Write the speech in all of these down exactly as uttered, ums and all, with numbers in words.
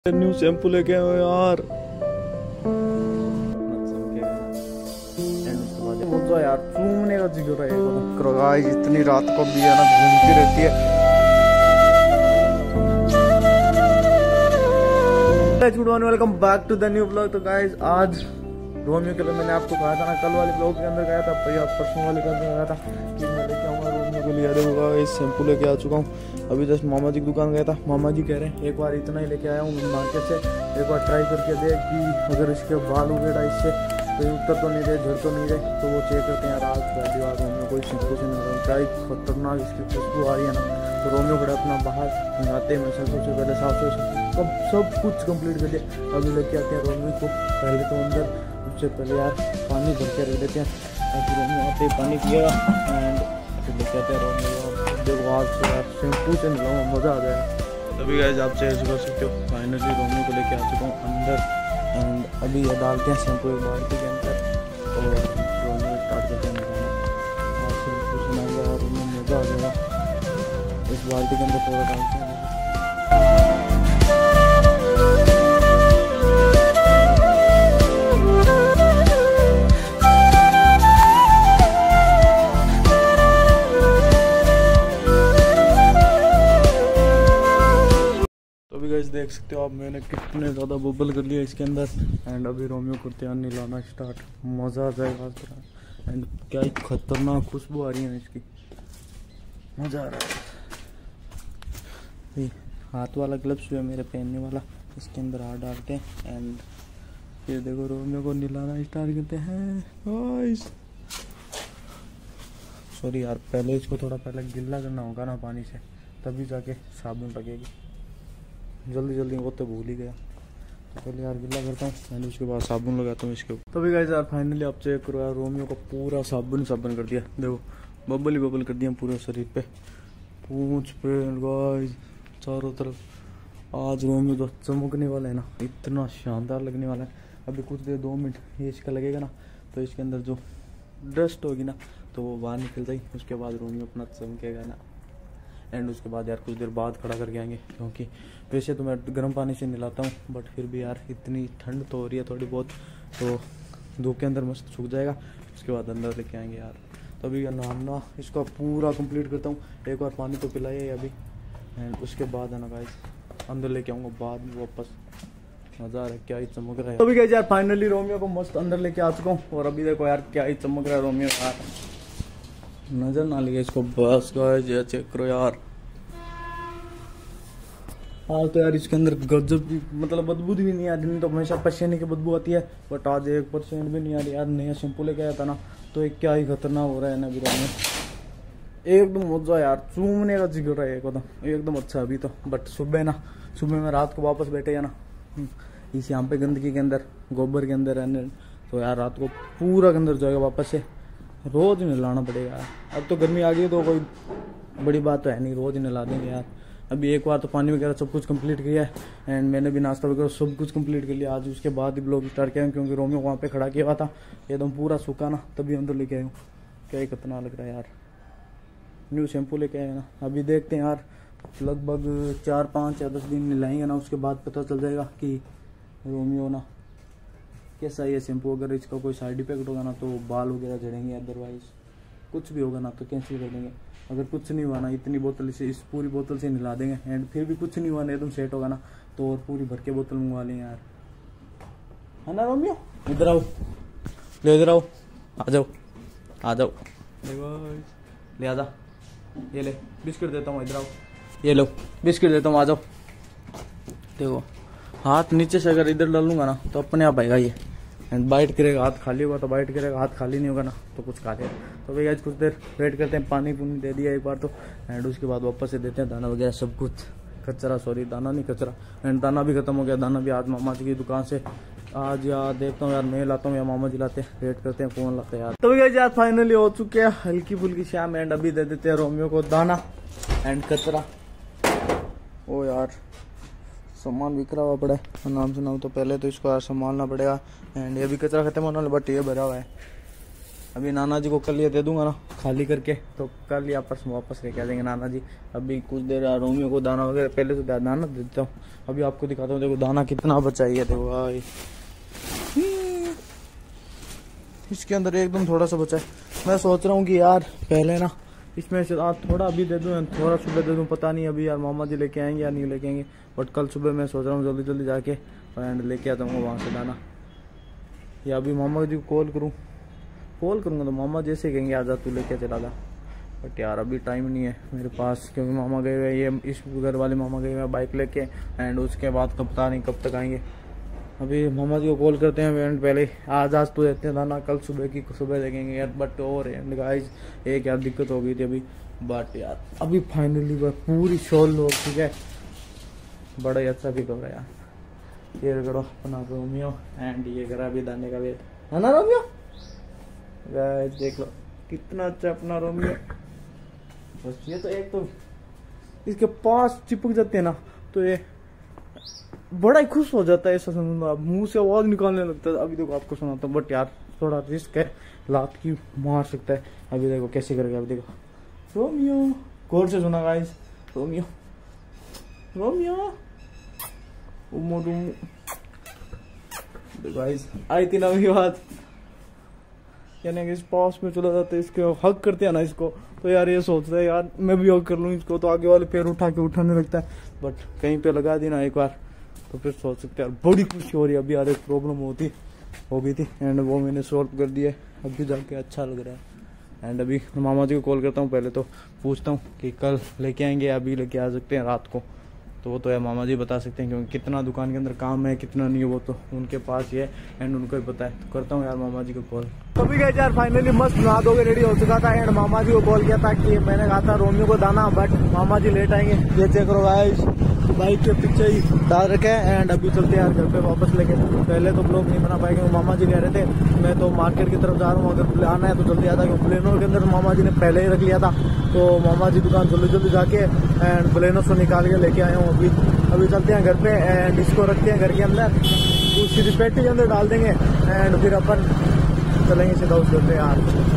New shampoo लेके आए हो यार। मुझे यार चूमने का जिक्र है गाइस, इतनी रात को भी है ना घूमती रहती है। Good morning, welcome back to the new blog. तो गाइस आज रोमियो के लिए मैंने आपको कहा था ना, कल वाले ब्लॉग के अंदर गया था, भैया परसों वाले के अंदर गया था कि मैं लेके आऊँगा रोमियो के लिए। अरे होगा इस शैम्पू लेके आ चुका हूँ। अभी जस्ट मामा जी की दुकान गया था, मामा जी कह रहे हैं एक बार इतना ही लेके आया हूँ मार्केट से, एक बार ट्राई करके देख कि अगर इसके बाल उगेड़ा इससे तो उत्तर तो नहीं रहे, झड़ तो नहीं रहे, तो वो चेक करते हैं। यार आज पहली बार रोमियो कोई शैम्पू से नहीं क्या खतरनाक इसकी खुशबू आ रही है ना। तो रोमियो खड़ा अपना बाहर नहाते हैं, मैं सबसे पहले साफ सुथरा सब सब कुछ कंप्लीट कर दिया। अभी लेके आते हैं रोमियो को, पहले तो अंदर उससे पहले यार पानी भर के रख देते हैं ताकि रोमियो आते ही पानी पिएगा एंड फिर लेके आते हैं रोमियो। देखो आज से यार शैम्पू से मिलाऊंगा, मज़ा आ जाएगा। तभी गाइस आप चेक कर सकते हो, फाइनली रोमियो को लेके आ चुका हूँ अंदर एंड अभी ये डालते हैं शैम्पू एक बाल्टी के अंदर और रोमियो स्टार्ट करते हैं निकालना। और शैम्पू से नहाएगा और रोमियो मज़ा आ जाएगा। इस बाल्टी के अंदर थोड़ा डालते हैं। गाइस देख सकते हो आप, मैंने कितने ज़्यादा बबल कर लिया इसके अंदर एंड अभी रोमियो करते हैं नहलाना स्टार्ट। मज़ा आ जाएगा एंड क्या ही खतरनाक खुशबू आ रही है इसकी, मज़ा आ रहा है। हाथ वाला ग्लव्स जो है मेरे पहनने वाला, इसके अंदर हाथ डालते हैं एंड फिर देखो रोमियो को नहलाना स्टार्ट करते हैं गाइस। सॉरी यार, पहले इसको थोड़ा पहले गिल्ला करना होगा ना पानी से, तभी जाके साबुन लगेगी। जल्दी जल्दी वो तो भूल ही गया, तो पहले यार गिल्ला करता हूँ मैंने, उसके बाद साबुन लगाता हूँ इसके ऊपर। तभी गाइस यार फाइनली आप चेक करो यार, रोमियो का पूरा साबुन साबुन कर दिया। देखो बबल ही बबल कर दिया पूरे शरीर पे, पूंछ पे गाइस चारों तरफ। आज रोमियो तो चमकने वाला है ना, इतना शानदार लगने वाला है। अभी कुछ देर दो मिनट ये इसका लगेगा ना, तो इसके अंदर जो डस्ट होगी ना तो वो बाहर निकल जाएगी, उसके बाद रोमियो अपना चमकेगा ना। एंड उसके बाद यार कुछ देर बाद खड़ा करके आएंगे, क्योंकि वैसे तो मैं गर्म पानी से नहलाता हूँ बट फिर भी यार इतनी ठंड तो हो रही है थोड़ी बहुत, तो धूप के अंदर मस्त सूख जाएगा। उसके बाद अंदर लेके आएंगे यार। तो अभी नहाना इसका पूरा कंप्लीट करता हूँ, एक बार पानी तो पिलाइए अभी एंड उसके बाद है ना गाइस अंदर लेके आऊँगा बाद में वापस। मज़ा आ रहा है, क्या ही चमक रहा है। तो अभी गाइस यार फाइनली रोमियो को मस्त अंदर लेके आ चुका हूँ और अभी देखो यार क्या ही चमक रहा है रोमियो यार, नजर ना लगे इसको बस गाइस। ये चेक करो यार, हाँ तो यार इसके अंदर गजब की मतलब बदबू भी नहीं आ रही, तो हमेशा पसीने की बदबू आती है बट आज एक परसेंट भी नहीं आ रही यार। नया शैम्पू लेके आया था ना, तो एक क्या ही खतरनाक हो रहा है ना भी में एकदम मजा यार, चूमने का जिक्र है एकदम एकदम अच्छा। अभी तो बट सुबह ना, सुबह में रात को वापस बैठे या ना इस यहाँ पे गंदगी के अंदर गोबर के अंदर रहने, तो यार रात को पूरा अंदर जाएगा वापस से, रोज नहलाना पड़ेगा यार। अब तो गर्मी आ गई तो कोई बड़ी बात तो है नहीं, रोज नहला देंगे यार। अभी एक बार तो पानी वगैरह सब कुछ कंप्लीट किया है एंड मैंने भी नाश्ता वगैरह सब कुछ कंप्लीट कर लिया आज। उसके बाद ही ब्लॉग स्टार्ट किया क्योंकि रोमियो वहाँ पे खड़ा किया हुआ था एकदम पूरा सूखा ना, तभी अंदर लेके आया हूँ। क्या ही कितना लग रहा है यार, न्यू शैम्पू लेके आए ना। अभी देखते हैं यार, लगभग चार पाँच या दस दिन नहलाएंगे ना, उसके बाद पता चल जाएगा कि रोमियो ना कैसा है ये शैम्पू। अगर इसका कोई साइड इफेक्ट होगा ना तो बाल वगैरह झड़ेंगे, अदरवाइज कुछ भी होगा ना तो कैंसिल कर देंगे। अगर कुछ नहीं हुआ ना, इतनी बोतल से इस पूरी बोतल से नहला देंगे एंड फिर भी कुछ नहीं हुआ ना, एकदम सेट होगा ना तो और पूरी भर के बोतल मंगवा लेंगे यार, है ना रोमियो। इधर आओ, ले इधर आओ, आ जाओ आ जाओ, ले आ जा, ये ले बिस्किट देता हूँ, इधर आओ, ये लो बिस्किट देता हूँ, आ जाओ। देखो हाथ नीचे से अगर इधर डालूंगा ना तो अपने आप आएगा ये एंड बाइट करेगा, हाथ खाली होगा तो बाइट करेगा, हाथ खाली नहीं होगा ना तो कुछ खा लेगा। तो भैया कुछ देर वेट करते हैं, पानी पुनी दे दिया एक बार तो एंड उसके बाद वापस से देते हैं दाना वगैरह सब कुछ। कचरा सॉरी दाना नहीं कचरा, एंड दाना भी खत्म हो गया। दाना भी आज मामा जी की दुकान से आज यार देखता हूँ यार, मैं लाता हूँ या मामा जी लाते हैं, वेट करते हैं कौन लाते हैं यार। तो भैया यार फाइनली हो चुके हैं हल्की फुल्की शाम एंड अभी दे देते हैं रोमियो को दाना एंड कचरा। ओ यार सामान बिखरा हुआ पड़ा है, नाम सुनाऊँ तो पहले तो इसको यार संभालना पड़ेगा एंड ये भी कचरा खत्म होना, बट ये भरा हुआ है अभी नाना जी को कल ये दे दूंगा ना खाली करके, तो कल या परसों वापस लेके आ जाएंगे नाना जी। अभी कुछ देर रोमियो को दाना वगैरह पहले तो दाना देता हूँ, अभी आपको दिखाता हूँ। देखो दाना कितना बचा है, देखो भाई इसके अंदर एकदम थोड़ा सा बचा है। मैं सोच रहा हूँ कि यार पहले ना इसमें से आज थोड़ा अभी दे दूँ, थोड़ा सुबह दे दूँ, पता नहीं अभी यार मामा जी लेके आएंगे या नहीं लेके आएंगे। बट कल सुबह मैं सोच रहा हूँ जल्दी जल्दी जाके एंड लेके आता हूँ वहाँ से दाना, या अभी मामा जी को कॉल करूँ। कॉल करूँगा तो मामा जैसे कहेंगे आजा तू लेके चला जा। बट यार अभी टाइम नहीं है मेरे पास, क्योंकि मामा गए हुए, ये इस घर वाले मामा गए हुए बाइक लेके, एंड उसके बाद कब पता नहीं कब तक आएंगे। अभी मामा जी को कॉल करते हैं एंड पहले आज आज तो देते हैं दाना, कल सुबह की सुबह देखेंगे यार। बट और एंड गाइस एक यार दिक्कत हो गई थी अभी, बट यार अभी फाइनली वह पूरी शॉल हो, ठीक है, बड़ा ही अच्छा फील हो रहा है यार। ये करो अपना रोमियो एंड ये करा अभी दाने का वेट है ना रोमियो। गाइस देख लो कितना अच्छा अपना रोमियो। बस ये तो एक तो इसके पास चिपक जाते हैं ना तो ये बड़ा ही खुश हो जाता है, ऐसा समझ मुंह से आवाज निकालने लगता है। अभी देखो आपको सुनाता हूँ, बट यार थोड़ा रिस्क है, लात की मार सकता है। अभी देखो कैसे करेगा, अभी देखो रोमियो, गौर से सुना गाइस, रोमियो रोमियो गाइस आई थी ना अभी बात, यानी कि इस पास में चला जाता है, इसके हक करते हैं ना इसको, तो यार ये सोचता है यार मैं भी हक कर लूँ इसको, तो आगे वाले पैर उठा के उठाने लगता है। बट कहीं पे लगा दी ना एक बार तो फिर सोच सकते हैं यार बड़ी खुशी हो रही है। अभी यार एक प्रॉब्लम होती हो गई थी एंड वो मैंने सॉल्व कर दिया है, अभी जाके अच्छा लग रहा है। एंड अभी मामा जी को कॉल करता हूँ, पहले तो पूछता हूँ कि कल लेके आएंगे या अभी लेके आ सकते हैं रात को, तो वो तो यार मामा जी बता सकते हैं, क्योंकि कितना दुकान के अंदर काम है कितना नहीं है वो तो उनके पास ही है एंड उनको ही पता है। तो करता हूँ यार मामा जी को कॉल। तो भी गए यार फाइनली मस्त नहा धो के रेडी हो चुका था एंड मामा जी को कॉल किया था कि मैंने कहा था रोमियो को दाना, बट मामा जी लेट आएंगे। ये चेक करो गाइस, बाइक के पीछे ही डाल रखे हैं एंड अभी चलते हैं यार घर पे वापस लेके। पहले तो ब्लॉग नहीं बना पाए क्योंकि मामा जी कह रहे थे मैं तो मार्केट की तरफ जा रहा हूँ, अगर आना है तो जल्दी आता, क्योंकि प्लेनो के अंदर मामा जी ने पहले ही रख लिया था। तो मामा जी दुकान जल्दी जल्दी जाके एंड प्लेनो से निकाल के लेके आए हूँ। अभी अभी चलते हैं घर पे एंड इसको रखते हैं घर के अंदर, उसी पेटी के अंदर डाल देंगे एंड फिर अपन चलेंगे सीधा उस घर पे। यार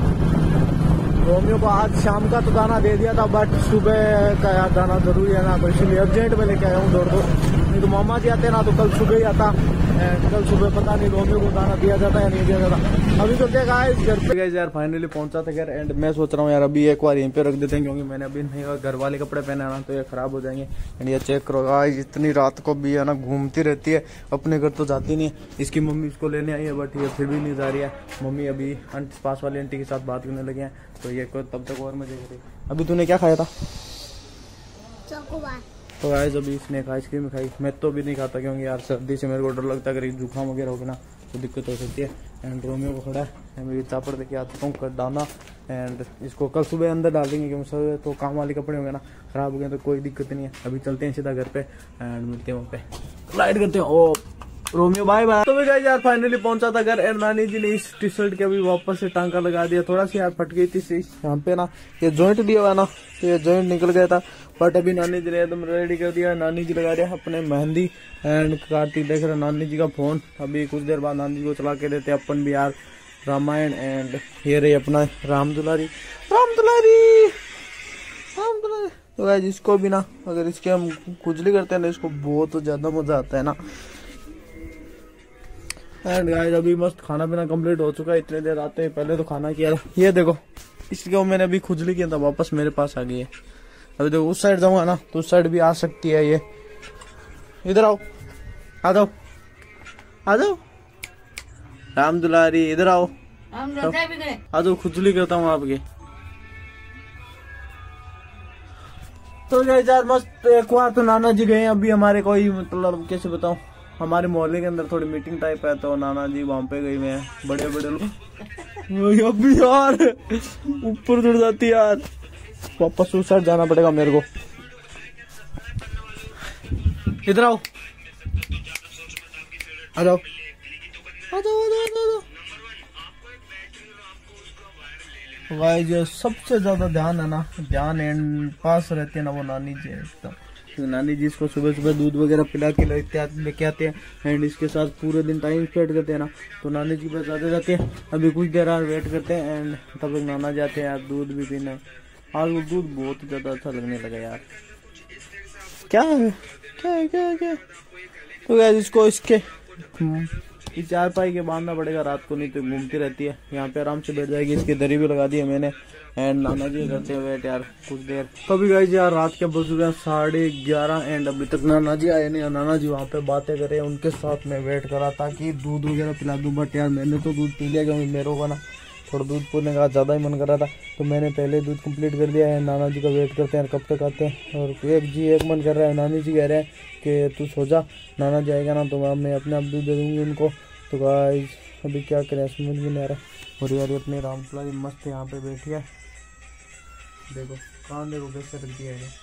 रोमियो को आज शाम का तो दाना दे दिया था, बट सुबह का यार दाना जरूरी है ना, तो इसीलिए अर्जेंट में लेके आया हूँ दौड़ दौड़। नहीं तो मामा जी आते ना तो कल सुबह ही आता, कल सुबह पता नहीं रोमियो को दाना दिया जाता या नहीं दिया जाता। अभी तो देखा है घर पे गए यार, फाइनली पहुंचा था घर एंड मैं सोच रहा हूँ यार अभी एक बार यहीं पे रख देते हैं, क्योंकि मैंने अभी नहीं घर वाले कपड़े पहने ना तो ये खराब हो जाएंगे। एंड ये चेक करो गाइस, इतनी रात को भी है ना घूमती रहती है, अपने घर तो जाती नहीं है। इसकी मम्मी इसको लेने आई है बट ये फिर भी नहीं जा रही है। मम्मी अभी पास वाली आंटी के साथ बात करने लगे हैं, तो ये तब तक और मजे करेगी। अभी तूने क्या खाया था? चॉकोबार। तो गाइस अभी इसने आइसक्रीम खाई, मैं तो भी नहीं खाता क्योंकि यार सर्दी से मेरे को डर लगता है, अगर जुकाम वगैरह होगा ना तो दिक्कत हो सकती है। एंड रोमियो को खड़ा है, मेरी चापड़ देके आता हूँ कर डालना एंड इसको कल सुबह अंदर डाल देंगे, क्योंकि सुबह तो काम वाले कपड़े होंगे ना खराब हो गए तो कोई दिक्कत नहीं है। अभी चलते हैं सीधा घर पे एंड मिलते हैं वहाँ पे, लाइट करते हैं। Oh Romeo bye bye. तो भी गाइस यार फाइनली पहुंचा था घर एंड नानी जी ने इस टी शर्ट के अभी वापस से टांका लगा दिया, थोड़ा सी यार फट गई थी यहाँ पे ना, ये जॉइंट दिया हुआ ना तो ये जॉइंट निकल गया था, बट अभी नानी जी ने एकदम रेडी कर दिया। नानी जी लगा रहे अपने मेहंदी एंड कार्तिक देख रहे नानी जी का फोन। अभी कुछ देर बाद नानी जी को चला के देते अपन भी यार रामायण एंड ये रही अपना राम दुलारी राम दुलारी राम दुलारी। तो गाइस इसको भी ना अगर इसके हम खुजली करते हैं ना इसको बहुत ज्यादा मजा आता है ना। एंड गाइस अभी मस्त खाना पीना कंप्लीट हो चुका है, इतने देर आते हैं पहले तो खाना किया था। ये देखो इसके मैंने अभी खुजली किया था वापस मेरे पास आ गई है। अभी देखो उस साइड जाऊंगा ना तो उस साइड भी आ सकती है। ये इधर आओ, आ जाओ आ जाओ राम दुलारी, इधर आओ आ जाओ, खुजली करता हूँ आपके। तो गाइस यार मस्त एक बार तो नाना जी गए अभी हमारे, कोई मतलब कैसे बताऊं, हमारे मोहल्ले के अंदर थोड़ी मीटिंग टाइप है तो नाना जी वहां पे गए हुए हैं, बड़े बड़े लोग। अभी यार ऊपर चढ़ जाती यार, वापस उस साइड जाना पड़ेगा मेरे को। इधर आओ आ जाओ आ जाओ आ जाओ। भाई जो सबसे ज्यादा ध्यान है ना, ध्यान एंड पास रहती है ना वो नानी जी एकदम। नानी जी इसको सुबह सुबह दूध वगैरह पिला के लेके आते हैं एंड इसके साथ पूरे दिन टाइम स्पेंड करते हैं ना, तो नानी जी बस आते जाते हैं। अभी कुछ देर और वेट करते हैं एंड तब तक नाना जाते हैं यार दूध भी पीना है। आज वो दूध बहुत ज़्यादा अच्छा लगने लगा यार। क्या है क्या है क्या है क्या है? तो यार इसको इसके इस चार पाई के बांधना पड़ेगा रात को, नहीं तो घूमती रहती है। यहाँ पे आराम से बैठ जाएगी, इसकी दरी भी लगा दी है मैंने एंड नाना जी करते हुए वेट यार कुछ देर। तो अभी गाइस यार रात के बज रहे हैं साढ़े ग्यारह एंड अभी तक नाना जी आए नहीं। नाना जी वहाँ पे बातें करे, उनके साथ में वेट करा ताकि दूध वगैरह पिला दूँ, बट यार मैंने तो दूध पी लिया क्योंकि मेरे को ना थोड़ा दूध पीने का ज़्यादा ही मन कर रहा था, तो मैंने पहले दूध कंप्लीट कर दिया है। नाना जी का वेट करते हैं कब तक आते हैं। और एक जी एक मन कर रहा है, नानी जी कह रहे हैं कि तू सो जा, नाना जी आएगा ना तो मैं अपने आप दूध दे दूँगी उनको। तो गाइस अभी क्या करें समझ में नहीं आ रहा। और यार ये अपने रामपुला जी मस्त यहाँ पे बैठी है, देखो कान देखो कैसे रख दिया है।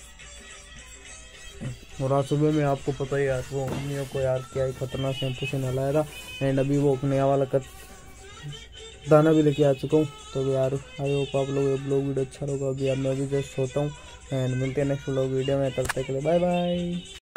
और आज सुबह में आपको पता ही यार वो मम्मियों को यार क्या ही खतरनाक शैम्पू से नहलाया था एंड अभी वो नया वाला कट दाना भी लेके आ चुका हूँ। तो यार आई होप आप लोग ब्लॉग वीडियो अच्छा होगा। अभी यार मैं भी जस्ट सोता हूँ एंड मिलते हैं नेक्स्ट ब्लॉग वीडियो में, तब तक के लिए बाय बाय।